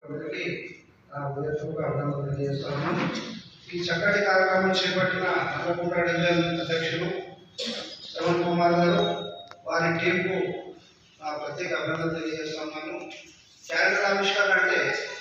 అందరికీ హృదయపూర్వక అభినందనలు తెలియజేస్తాను. ఈ చక్కటి కార్యక్రమం చేపట్టిన నల్లకుంట డివిజన్ అధ్యక్షులు శ్రవణ్ కుమార్ గారు, వారి టీంకు నా ప్రత్యేక అభినందనలు తెలియజేస్తున్నాను. క్యారెక్టర్ ఆవిష్కరణ అంటే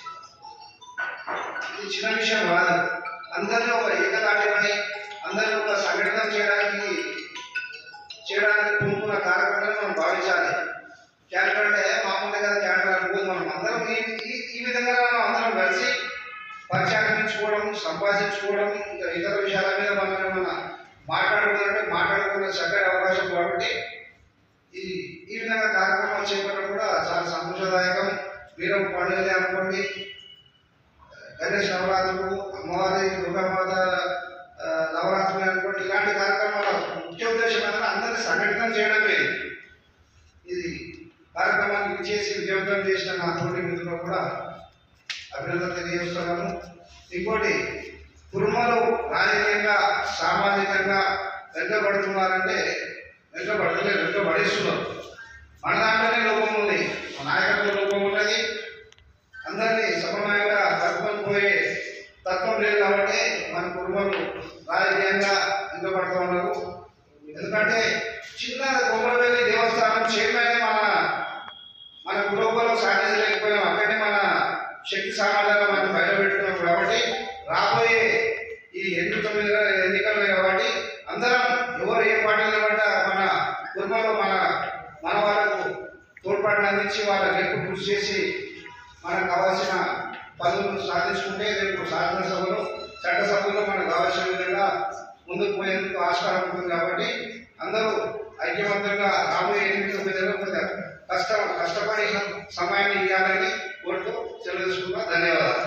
ఇది చిన్న విషయం కాదు. అందరినీ ఒక ఏకతాటిపై అందరినీ ఒక సంఘటన చేయడానికి పూనుకున్న కార్యక్రమాన్ని మనం భావించాలి. క్యారెక్టర్ అంటే మామూలుగా కదా క్యారెక్టర్ అనుకోదు. మనం అందరం ఈ విధంగా మనం అందరం కలిసి పరిచయించుకోవడం, సంపాదించుకోవడం, ఇంకా ఇతర విషయాల మీద మనం ఏమన్నా మాట్లాడుకునే చక్కటి అవకాశం కాబట్టి ఈ విధంగా కార్యక్రమాలు చేపట్టడం కూడా చాలా సంతోషదాయకం. మీరు పండుగలే అనుకోండి, గణేష్ నవరాత్రులు, అమ్మవారి దుర్గామాత నవరాత్రులు అనుకోండి, ఇలాంటి కార్యక్రమాల ముఖ్య ఉద్దేశం అనేది అందరినీ సంఘటన చేయడమే. ఇది కార్యక్రమాన్ని చేసి విజయవంతం చేసిన నా తోటి మిత్రులు కూడా అభినందనలు తెలియజేస్తున్నాను. ఇంకోటి, కుటుంబాలు రాజకీయంగా సామాజికంగా వెనుకబడుతున్నారంటే వెనుకబడిస్తున్నారు. మన దాంట్లోనే లోపం ఉంది, మన నాయకత్వ లోపం ఉన్నది. అందరినీ సమన్వయంగా కలుపుకొని పోయే తత్వం లేదు కాబట్టి మన కుటుంబాలు రాజకీయంగా వెనుకబడుతూ ఉన్నారు. ఎందుకంటే చిన్న కొమ్మరవెల్లి దేవస్థానం చైర్మన్ మన కుటుంబంలో సాధించలేకపోయాం. అక్కడనే మన శక్తి సామర్థ్యాలు మనం బయటపెట్టుకున్నాం కాబట్టి రాబోయే ఈ 89 ఎన్నికలు కాబట్టి అందరం ఎవరు ఏ పార్టీలు పడ్డా మన కుటుంబంలో మన వాళ్ళకు తోడ్పాటును అందించి వాళ్ళ గెలుపు కృషి చేసి మనకు కావాల్సిన పనులను సాధించుకుంటే రేపు శాసనసభలో చట్టసభలో మనకు కావాల్సిన విధంగా ముందుకు పోయేందుకు ఆస్కారం ఉంటుంది. కాబట్టి అందరూ ఐక్యవంతంగా రాబోయే ఎన్నికల కష్టపడి సమయాన్ని ఇవ్వాలని కోరుతూ సెలవు తీసుకుంటూ ధన్యవాదాలు.